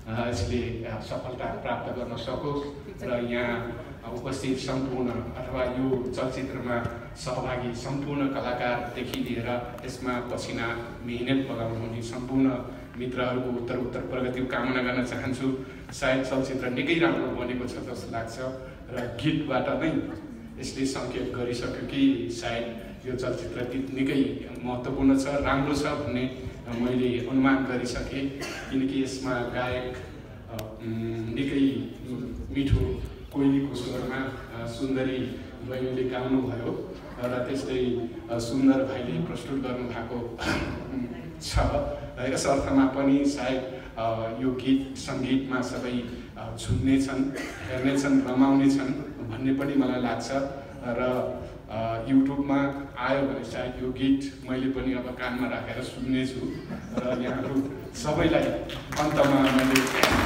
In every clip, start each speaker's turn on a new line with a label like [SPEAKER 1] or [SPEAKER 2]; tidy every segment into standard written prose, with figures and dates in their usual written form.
[SPEAKER 1] यसले सफलता प्राप्त गर्न सकोस् र यहाँ उपस्थित सम्पूर्ण अथवा यो चलचित्रमा सहभागी सम्पूर्ण कलाकारदेखि लिएर यसमा पसिना मेहनत लगाउनुहुने सम्पूर्ण मित्रहरूको उत्तर प्रगतिको कामना गर्न चाहन्छु। सायद चलचित्र निकै राम्रो बनेको छ जस्तो लाग्छ र गीतबाट नै यसले सङ्केत गरिसक्यो कि सायद यो चलचित्र गीत निकै महत्त्वपूर्ण छ, राम्रो छ भन्ने मैले अनुमान गरिसकेँ, किनकि यसमा गायक निकै मिठो कोइलीको स्वरमा सुन्दरी बहिनीले गाउनुभयो र त्यस्तै सुन्दर भाइले प्रस्तुत गर्नुभएको छ। यस अर्थमा पनि सायद यो गीत सङ्गीतमा सबै झुम्नेछन्, हेर्नेछन्, रमाउनेछन् भन्ने पनि मलाई लाग्छ र युट्युबमा आयो भने सायद यो गीत मैले पनि अब कानमा राखेर सुन्नेछु र यहाँहरू सबैलाई अन्तमा मैले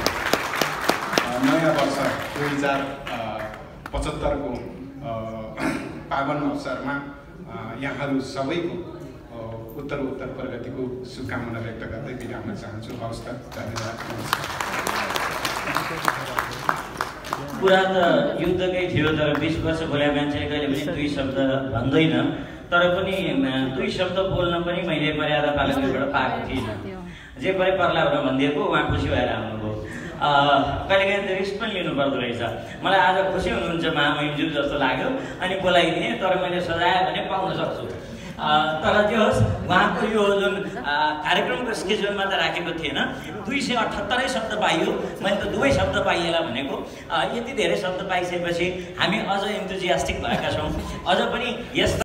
[SPEAKER 1] नयाँ वर्ष 2075 को पावन अवसरमा यहाँहरू सबैको उत्तर प्रगतिको शुभकामना व्यक्त गर्दै बिदा हुन चाहन्छु। हवस् त, धन्यवाद।
[SPEAKER 2] कुरा त युद्धकै थियो, तर 20 वर्ष बोलेको मान्छेले कहिले पनि 2 शब्द भन्दैन, तर पनि 2 शब्द बोल्न पनि मैले मर्यादा पालनबाट पाएको थिइनँ। जे पनि पर्ला भनेर भनिदिएको उहाँ खुसी भएर आउनुभयो। कहिलेकाहीँ त रिस्क पनि लिनु पर्दो रहेछ। मलाई आज खुसी हुनुहुन्छ महामहिमज्यू जस्तो लाग्यो अनि बोलाइदिएँ, तर मैले सजाए भने पाउन सक्छु। तर जे होस्, उहाँको यो जुन कार्यक्रमको स्केड्युलमा त राखेको थिएन, 278 शब्द पाइयो। मैले त 2 शब्द पाइएला भनेको। यति धेरै शब्द पाइसकेपछि हामी अझ इन्थुजियास्टिक भएका छौँ, अझ पनि यस